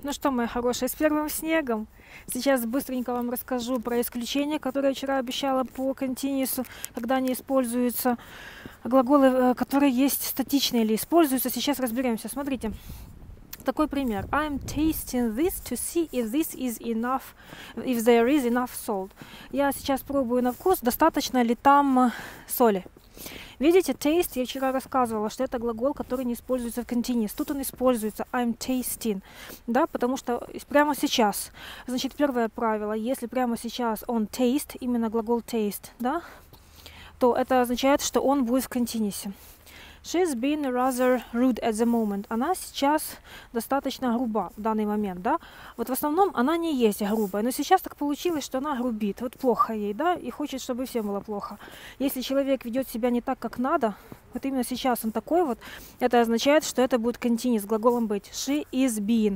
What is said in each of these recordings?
Ну что, мои хорошие, с первым снегом. Сейчас быстренько вам расскажу про исключения, которые я вчера обещала по континуусу, когда они используются, глаголы, которые есть статичные или используются. Сейчас разберемся. Смотрите. Такой пример. I'm tasting this to see if this is enough, if there is enough salt. Я сейчас пробую на вкус, достаточно ли там соли. Видите, taste, я вчера рассказывала, что это глагол, который не используется в continuous. Тут он используется I'm tasting, да, потому что прямо сейчас. Значит, первое правило, если прямо сейчас он taste, именно глагол taste, да, то это означает, что он будет в continuous. She's been rather rude at the moment. Она сейчас достаточно груба в данный момент, да. Вот в основном она не есть грубая, но сейчас так получилось, что она грубит. Вот плохо ей, да, и хочет, чтобы всем было плохо. Если человек ведет себя не так, как надо, вот именно сейчас он такой вот, это означает, что это будет continuous с глаголом быть. She is being.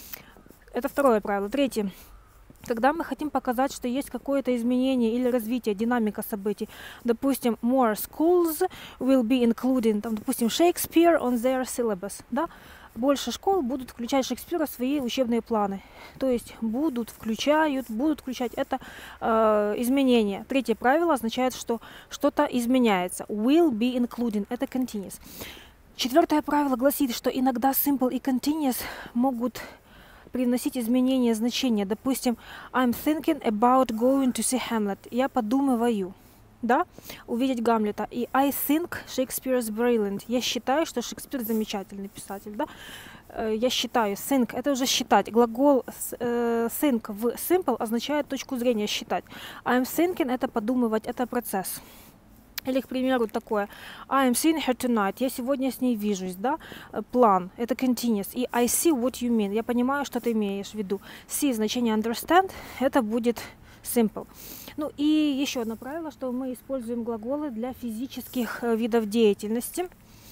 Это второе правило. Третье. Когда мы хотим показать, что есть какое-то изменение или развитие, динамика событий, допустим, more schools will be including, там, допустим, Shakespeare on their syllabus, да, больше школ будут включать Шекспира в свои учебные планы, то есть будут включать, это изменение. Третье правило означает, что что-то изменяется, will be including, это continuous. Четвертое правило гласит, что иногда simple и continuous могут приносить изменения значения. Допустим, I'm thinking about going to see Hamlet. Я подумываю, да, увидеть Гамлета. И I think Shakespeare is brilliant. Я считаю, что Шекспир замечательный писатель, да. Я считаю. Think — это уже считать. Глагол think в simple означает точку зрения считать. I'm thinking — это подумывать, это процесс. Или, к примеру, такое. I'm seeing her tonight. Я сегодня с ней вижусь, да? План. Это continuous. И I see what you mean. Я понимаю, что ты имеешь в виду. See значение understand. Это будет simple. Ну и еще одно правило, что мы используем глаголы для физических видов деятельности.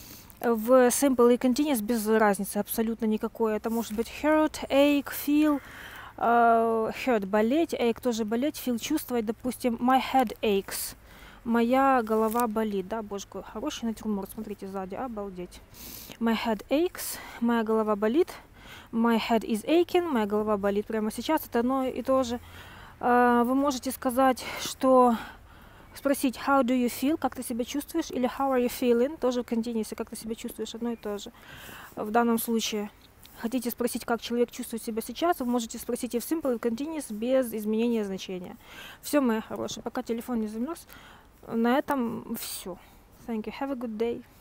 В simple и continuous без разницы абсолютно никакой. Это может быть hurt, ache, feel. Hurt — болеть. Ache — тоже болеть. Feel — чувствовать. Допустим, my head aches. Моя голова болит, да, боже, какой хороший натюрморт, смотрите сзади, обалдеть. My head aches, моя голова болит. My head is aching, моя голова болит прямо сейчас, это одно и то же. Вы можете сказать, что, спросить how do you feel, как ты себя чувствуешь, или how are you feeling, тоже в continuous, как ты себя чувствуешь, одно и то же. В данном случае хотите спросить, как человек чувствует себя сейчас, вы можете спросить и в simple, и в continuous без изменения значения. Все, мои хорошие, пока телефон не замерз. На этом все. Thank you. Have a good day.